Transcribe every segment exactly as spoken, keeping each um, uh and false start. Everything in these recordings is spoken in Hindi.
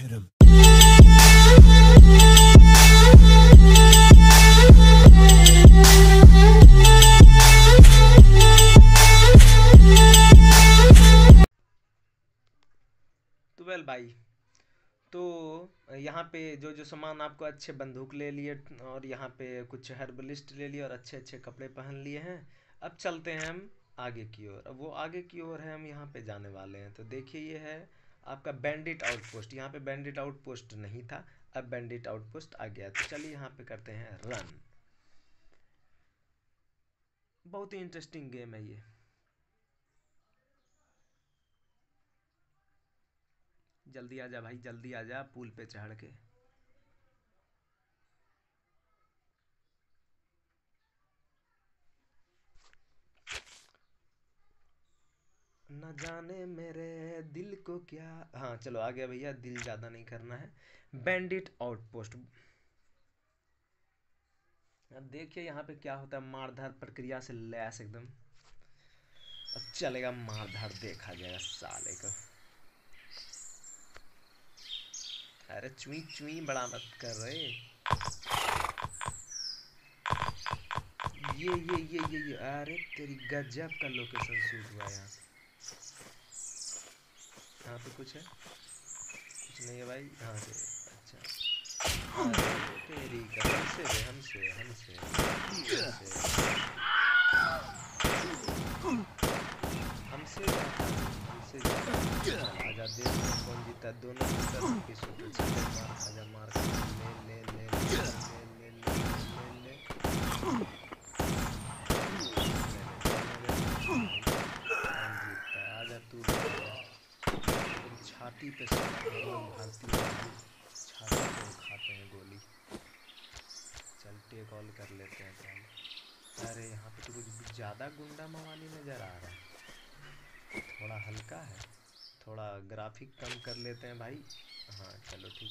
hit him. तो वेल भाई, तो यहाँ पे जो जो सामान आपको, अच्छे बंदूक ले लिए और यहाँ पे कुछ हर्बलिस्ट ले लिए और अच्छे अच्छे कपड़े पहन लिए हैं। अब चलते हैं हम आगे की ओर। अब वो आगे की ओर है, हम यहाँ पे जाने वाले हैं। तो देखिए ये है आपका बैंडिट आउटपोस्ट। यहाँ पे बैंडिट आउटपोस्ट नहीं था, अब बैंडिट आउटपोस्ट आ गया। तो चलिए यहाँ पे करते हैं रन। बहुत ही इंटरेस्टिंग गेम है ये। जल्दी आ जा भाई, जल्दी आ जा पुल पे चढ़ के। न जाने मेरे दिल को क्या, हाँ चलो आ गया भैया, दिल ज़्यादा नहीं करना है। Bandit outpost. अब देखिए यहाँ पे क्या होता है, मारधार प्रक्रिया से लैस एकदम। अब चलेगा मारधार, देखा जाएगा साले का। अरे चुई चुई बड़ा मत कर रहे। ये ये ये ये ये अरे तेरी गजब का लोकेशन शूट हुआ यहाँ। यहाँ पे कुछ है? कुछ नहीं है भाई। यहाँ से अच्छा, अरे तेरी का हमसे रे, हमसे हमसे हमसे हमसे हमसे आजा। देख कौन जीता, दोनों जीता। सबकी शूटर चले, मार आजा, मार ले ले ले ले ले ले ले ले आजा तू। छाती पे भारतीय छाती पे खाते हैं गोली। चल टेक ऑल कर लेते हैं पहले। अरे यहाँ पे तो कुछ ज़्यादा गुंडा मवाली नज़र आ रहा है। थोड़ा हल्का है, थोड़ा ग्राफिक कम कर लेते हैं भाई। हाँ चलो ठीक।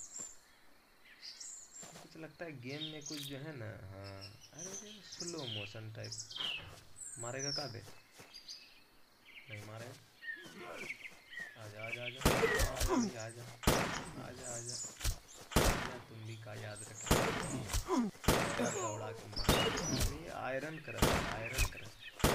कुछ लगता है गेम में कुछ जो है ना, हाँ अरे स्लो मोशन टाइप। मारेगा का बे? नहीं मारे। आजा आजा आजा आजा आजा आजा आजा आजा, तुम भी का याद रखना। दौड़ा के मार। आयरन कर, आयरन कर।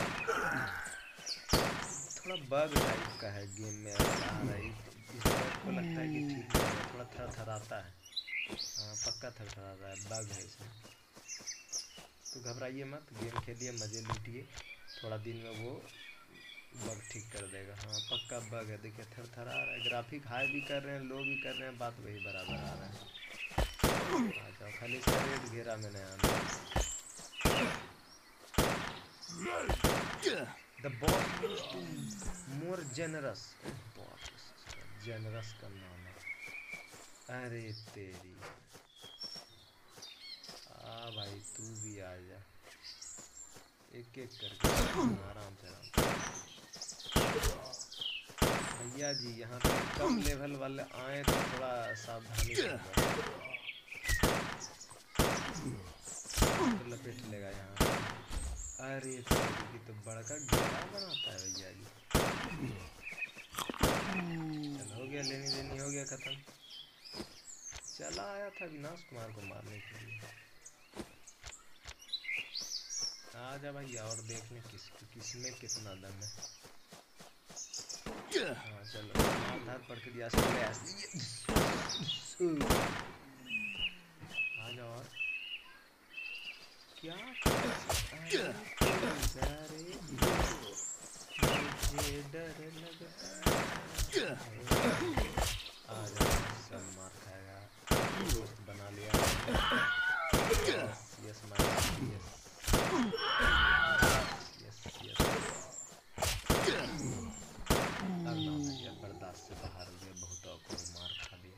थोड़ा बग टाइप का है गेम में आ रहा है। इस बग को लगता है कि ठीक है, थोड़ा थर थराता है। हाँ पक्का थर थराता है, बग है इसमें। तो घबराइए मत, गेम खेलिए, मज़े लूटिए। थोड़ा दिन में वो बग ठीक कर देगा। हाँ पक्का बग है। देखिए थर थरा रहा है। ग्राफिक हाई भी कर रहे हैं, लो भी कर रहे हैं, बात वही बराबर आ रहा है। आ जाओ, खाली इसका रेड घेरा में नहीं आना। The boss used to more generous. Generous का नाम है। अरे तेरी, आ भाई तू भी आ जा, एक एक करके आराम से आराम। भैया जी यहाँ पे कम लेवल वाले आए तो थोड़ा सावधानी से, तो लपेट लेगा यहाँ। अरे तेरी तो बड़का घेरा बनाता है भैया जी। चल हो गया, लेनी देनी हो गया खत्म। चला आया था अविनाश कुमार को मारने के लिए। आजा भैया और देख लें किस किसमें कितना दम है। हाँ चलो आधार प्रक्रिया से आ जाओ। और क्या मुझे डर लगता है। आ जाओ, सब मार खाएगा। दोस्त बना लिया। Yes yes yes yes. अब ना भैया बर्दाश्त से बाहर हो गया, बहुत को मार खा दिया।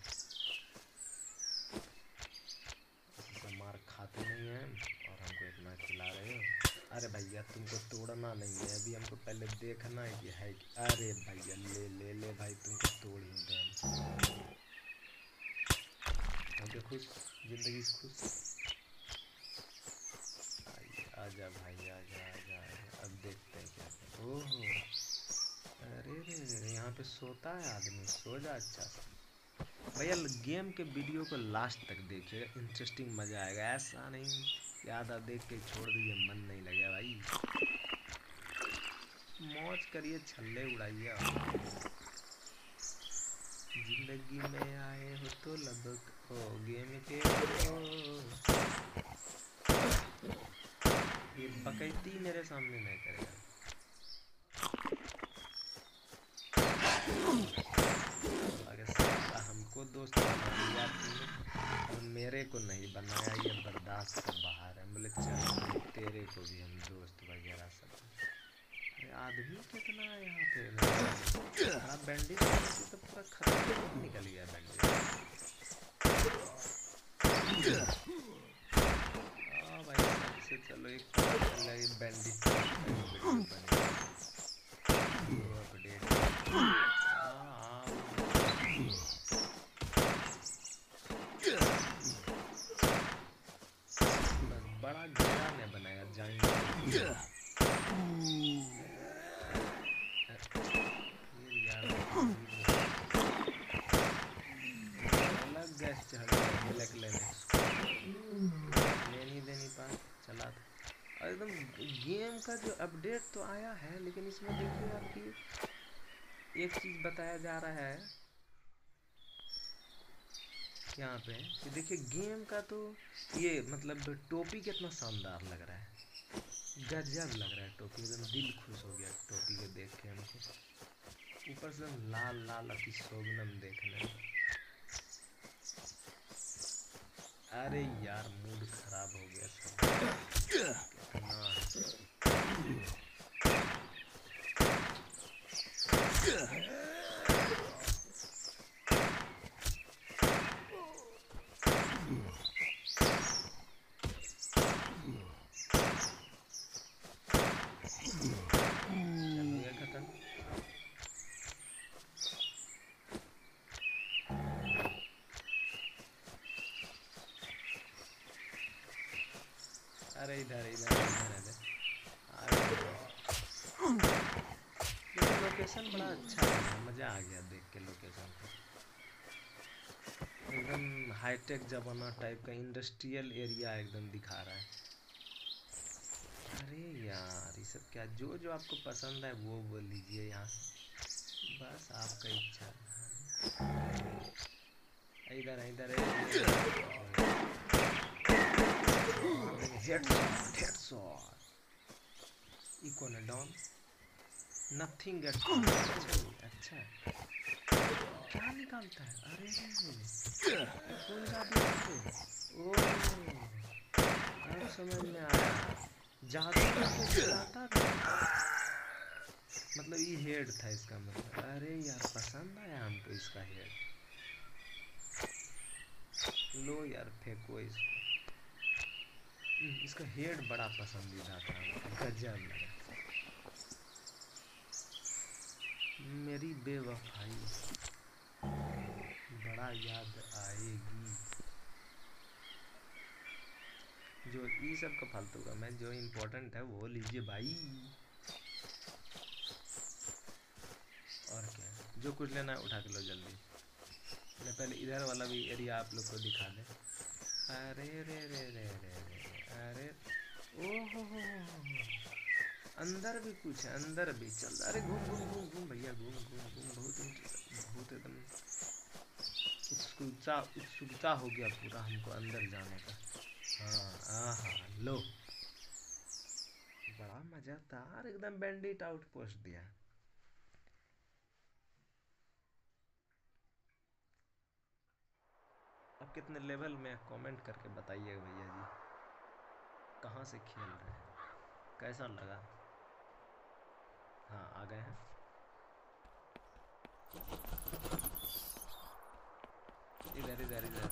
ऐसे मार खाते नहीं हैं और हमको इतना खिला रहे हो। अरे भैया तुमको तोड़ना नहीं है अभी, हमको पहले देखना है कि है कि। अरे भैया ले ले ले भाई, तुमको तोड़ ही दें। हमको खुश, जिंदगी से खुश। आजा भाई आजा आजा आजा। अब देखते हैं क्या। ओहो अरे रे रे, यहाँ पे सोता है आदमी, सो जा अच्छा से। भैया गेम के वीडियो को लास्ट तक देखिएगा, इंटरेस्टिंग मज़ा आएगा। ऐसा नहीं कि आधा देख के छोड़ दीजिए, मन नहीं लगेगा भाई। मौज करिए, छल्ले उड़ाइए। जिंदगी में आए हो तो लब ओ गेम के ओ। ये बकैती मेरे सामने नहीं करेगा। हमको दोस्त बना लिया तुमने और मेरे को नहीं बनाया, ये बर्दाश्त से बाहर है। बोले चल तेरे को भी हम दोस्त वगैरह सब। अरे आदमी कितना है यहाँ पे। हाँ बैंडिट तो पूरा खत्म निकल गया बैंडिट। हाँ भाई सबसे चलो एक पता चल रहा है बैंडिट वीडियो बने अपडेट। बड़ा गहरा ने बनाया जाएंगे यार। अलग गैस चढ़ गया ब्लैक लेनेक्स ले नहीं दे नहीं पा चला था। एकदम गेम का जो अपडेट तो आया है, लेकिन इसमें देखिए आपकी एक चीज़ बताया जा रहा है यहाँ पे कि देखिए गेम का तो ये मतलब टोपी कितना शानदार लग रहा है, गजब लग रहा है टोपी। एकदम दिल खुश हो गया टोपी को देख के हमको। ऊपर से लाल लाल अति शोभनम देखने। अरे यार मूड खराब हो गया सब कितना। अरे इधर इधर इधर लोकेशन बड़ा अच्छा है, मज़ा आ गया देख के लोकेशन को। एकदम हाईटेक जमाना टाइप का इंडस्ट्रियल एरिया एकदम दिखा रहा है। अरे यार ये सब क्या, जो जो आपको पसंद है वो वो लीजिए यहाँ से, बस आपका इच्छा। इधर है इधर है हेडशॉट हेडशॉट इकोन डाउन नथिंग गेट। अच्छा क्या निकालता है। अरे कौन सा ओ अब समझ में आया, जादू जाता मतलब ये हेड था इसका मतलब। अरे यार पसंद आया हमको इसका हेड। लो यार फेंको इसको, इसका हेड बड़ा पसंदीदा था, गजब लगा। मेरी बेवफाई बड़ा याद आएगी। जो ये सब का फालतू का, मैं जो इम्पोर्टेंट है वो लीजिए भाई। और क्या है, जो कुछ लेना है उठा के लो जल्दी। मैं पहले इधर वाला भी एरिया आप लोग को दिखा दे। अरे रे रे रे रे रे अरे ओहो हो अंदर भी कुछ है, अंदर भी चल। अरे घूम घूम घूम घूम भैया घूम घूम घूम। बहुत बहुत एकदम उत्सुकता उत्सुकता हो गया पूरा हमको अंदर जाने का। हाँ आहा लो बड़ा मज़ेदार एकदम बैंडिट आउटपोस्ट दिया। अब कितने लेवल में कमेंट करके बताइएगा भैया जी, कहाँ से खेल रहे हैं, कैसा लगा। हाँ आ गए हैं। इधर इधर इधर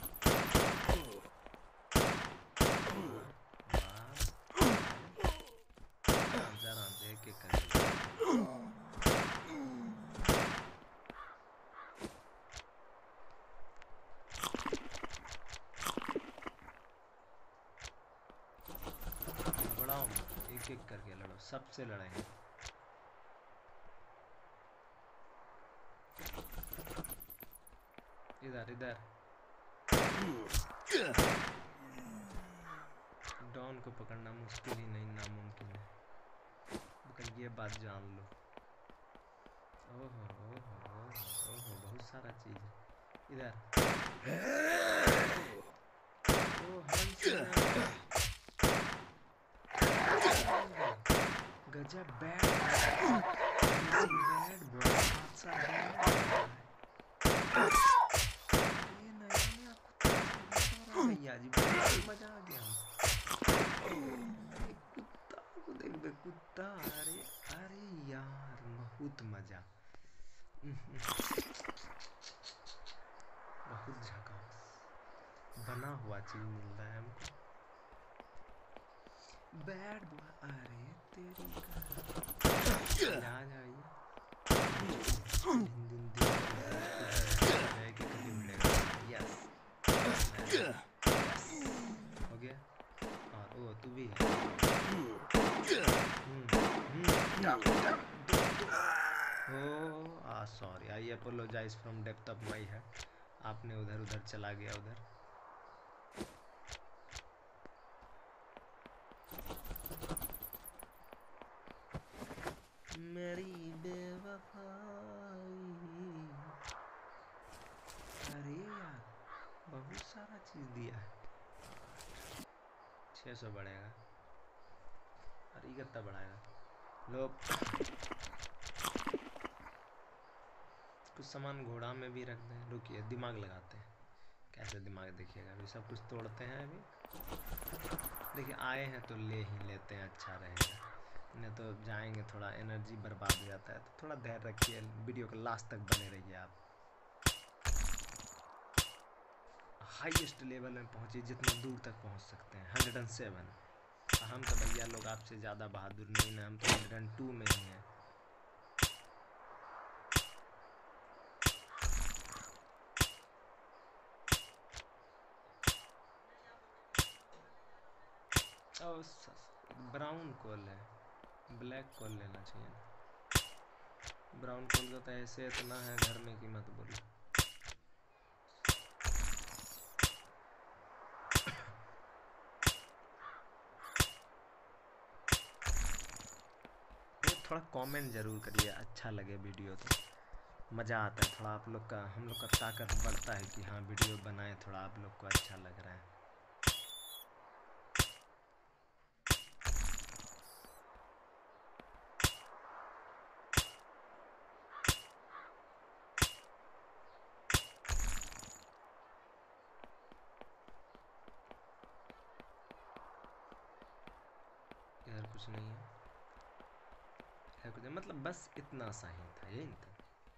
आराम से एक एक करके। घबराओ मत, एक एक करके लड़ो, सबसे लड़ेंगे। इधर इधर डॉन को पकड़ना मुश्किल ही नहीं नामुमकिन है, लेकिन ये बात जान लो। ओहो ओहो ओहो ओहो बहुत सारा चीज है इधर। ओ हंस गजब बैड बैड ब्रो हादसा ये नया नया कुत्ता भैया जी मजा आ गया। कुत्ता को देख बे कुत्ता, अरे अरे यार बहुत मजा, बहुत झकास बना हुआ चीज मिल रहा है हमको। बैड बॉय, अरे तेरी का आ जाइए दिन दिन के कभी मिलेगा। यस हो गया। और ओ तू भी है। ओ आ sorry, I apologize from depth of my heart. आपने उधर उधर चला गया उधर। मेरी बेवफाई, अरे यार बहुत सारा चीज दिया है। छह सौ बढ़ेगा, अरे कितना बढ़ाएगा। लो कुछ सामान घोड़ा में भी रख दें। रुकिए दिमाग लगाते हैं, कैसे दिमाग देखिएगा। अभी सब कुछ तोड़ते हैं। अभी देखिए आए हैं तो ले ही लेते हैं, अच्छा रहेगा, नहीं तो जाएंगे थोड़ा एनर्जी बर्बाद हो जाता है। तो थोड़ा धैर्य रखिए, वीडियो के लास्ट तक बने रहिए आप। हाईएस्ट लेवल में पहुंचिए जितना दूर तक पहुंच सकते हैं, हंड्रेड एंड सेवन। हम तो भैया लोग आपसे ज़्यादा बहादुर नहीं ना, हम तो हंड्रेड एंड टू में ही हैं। और ब्राउन कोल है, ब्लैक कोल लेना चाहिए ना। ब्राउन कोल का तो ऐसे इतना है घर में कि मत बोलो। थोड़ा कमेंट ज़रूर करिए, अच्छा लगे वीडियो तो मज़ा आता है। थोड़ा आप लोग का, हम लोग का ताकत बढ़ता है कि हाँ वीडियो बनाए, थोड़ा आप लोग को अच्छा लग रहा है। इधर कुछ नहीं है, इधर कुछ मतलब बस इतना सा ही था, यही था।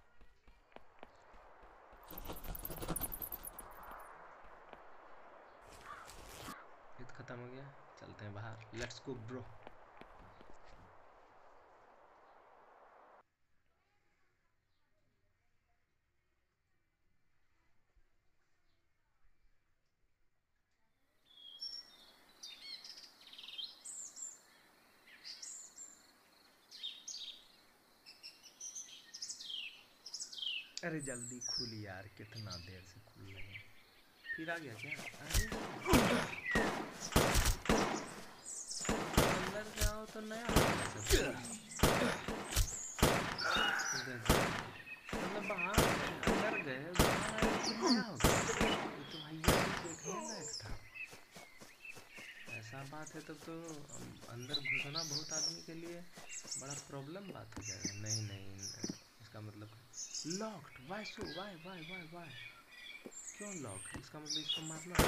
युद्ध खत्म हो गया, चलते हैं बाहर। Let's go bro. अरे जल्दी खुल यार, कितना देर से खुल रहे हैं। फिर आ गया क्या? अरे अंदर जाओ तो नया मतलब बाहर अंदर गए, बाहर आए तो नया हो गया। ये तो भैया देखने लायक था। ऐसा बात है तब तो अंदर घुसना बहुत आदमी के लिए बड़ा प्रॉब्लम बात हो जाएगा। नहीं नहीं, इसका मतलब locked. Why so why why why why क्यों लॉक? इसका मतलब इसको मारना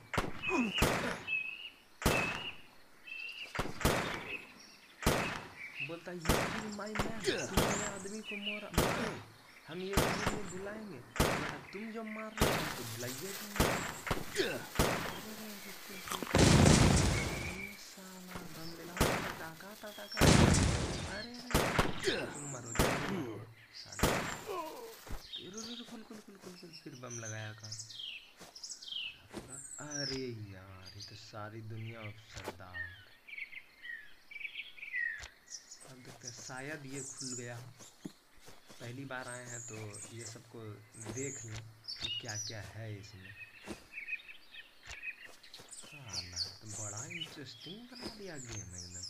बोलता है यू किल माय मैन, तुम मेरे आदमी को मारा मारे, हम ये नहीं बुलाएंगे, तुम जो मार रहे हो तो बुलाइए। साला दम दिला टाका टाका। अरे तुम मरो साले। खुल खुल खुल खुल खुल फिर बम लगाया का। अरे यार ये तो सारी दुनिया सरदार। अब देखते हैं, शायद ये खुल गया। पहली बार आए हैं तो ये सबको देख लें। कि क्या क्या है इसमें। साला तो बड़ा इंटरेस्टिंग बना दिया गेम एकदम।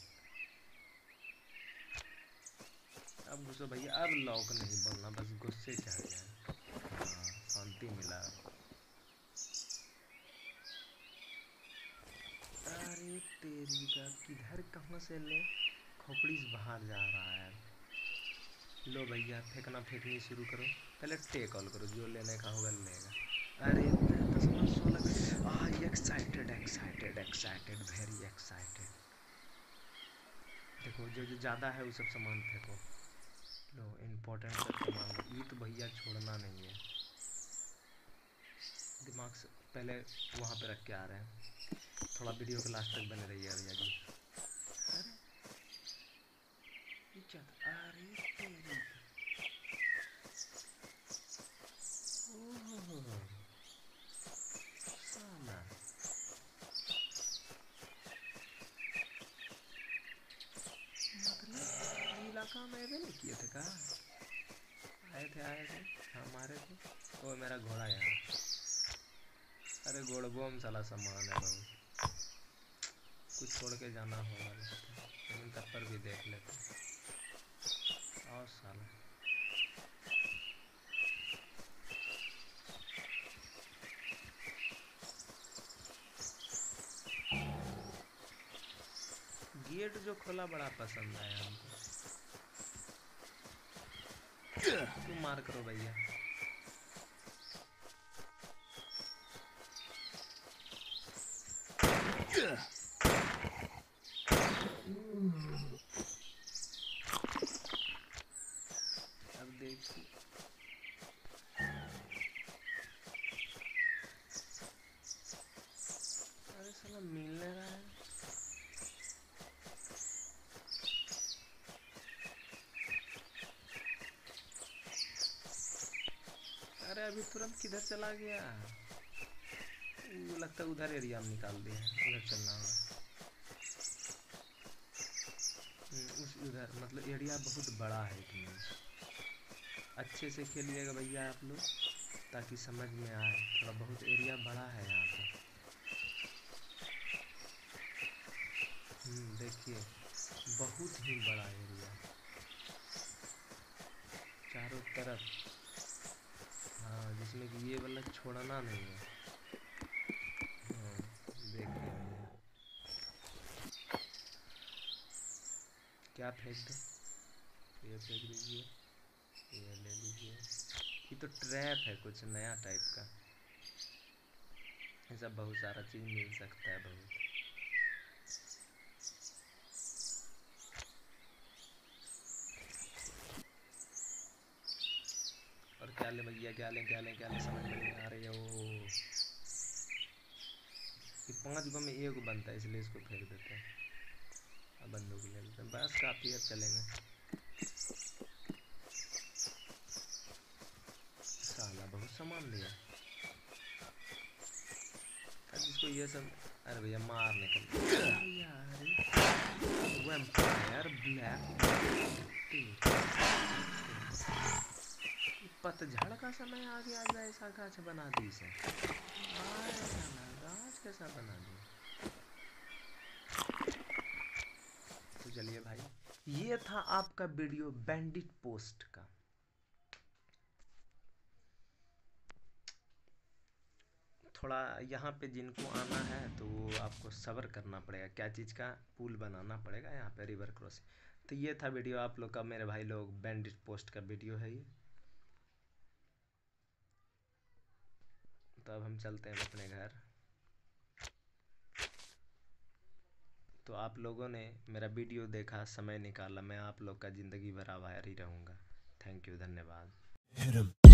अब घुसो भैया, अब लॉक नहीं बोलना, बस गुस्से चढ़ जाए। हाँ शांति मिला। अरे तेरी का किधर कहाँ से ले खोपड़ी से बाहर जा रहा है। लो भैया फेंकना फेंकनी शुरू करो, पहले टेक ऑल करो, जो लेने का होगा लेगा। अरे दस पाँच सोलह आ excited excited excited very excited. देखो जो जो ज़्यादा है वो सब सामान फेंको। लो इम्पोर्टेंट सब सामान लो, ये तो भैया छोड़ना नहीं है। दिमाग से पहले वहाँ पे रख के आ रहे हैं। थोड़ा वीडियो के लास्ट तक बने रहिए भैया जी। अरे ये क्या था? अरे तेरी ओह साला, मतलब ये इलाका में भी नहीं किए थे का? आए थे आए थे हमारे थे। ओ मेरा घोड़ा यहाँ। अरे घोड़बो में साला सामान है बहुत, कुछ छोड़ के जाना होगा लगता है, लेकिन तब पर भी देख लेते। और साला गेट जो खोला बड़ा पसंद आया हमको। तुम मार करो भैया। अब देखिए अरे साला मिलने रहा है। अरे अभी तुरंत किधर चला गया? वो लगता है उधर एरिया में निकाल दिया है, उधर चलना होगा। उस उधर मतलब एरिया बहुत बड़ा है इसमें। अच्छे से खेलिएगा भैया आप लोग, ताकि समझ में आए। थोड़ा बहुत एरिया बड़ा है यहाँ पे। हम्म देखिए बहुत ही बड़ा एरिया चारों तरफ। हाँ जिसमें कि ये वाला छोड़ना नहीं है। हाँ देखिए भैया क्या फेंक दे, ये फेंक दीजिए, ये ले लीजिए। ये तो ट्रैप है कुछ नया टाइप का। ऐसा बहुत सारा चीज़ मिल सकता है बहुत। और क्या ले भैया, क्या लें क्या लें क्या लें समझ में नहीं आ रही है। वो ये पाँच गो में एक बनता है, इसलिए इसको फेंक देते हैं। अब बंदूक ले लेते हैं, बस काफ़ी अब चलेंगे। साला बहुत सामान लिया जिसको ये सब। अरे भैया मार निकल यार, वैम्पायर ब्लैक पतझड़ का समय आ गया, आज ऐसा गाछ बना दी से। गाछ कैसा बना दी। तो चलिए भाई, ये था आपका वीडियो बैंडिट पोस्ट का। थोड़ा यहाँ पे जिनको आना है तो आपको सब्र करना पड़ेगा, क्या चीज़ का पुल बनाना पड़ेगा यहाँ पे, रिवर क्रॉसिंग। तो ये था वीडियो आप लोग का, मेरे भाई लोग, बैंडिट पोस्ट का वीडियो है ये। तो अब हम चलते हैं अपने घर। तो आप लोगों ने मेरा वीडियो देखा, समय निकाला, मैं आप लोग का ज़िंदगी भर आभारी रहूँगा। थैंक यू, धन्यवाद।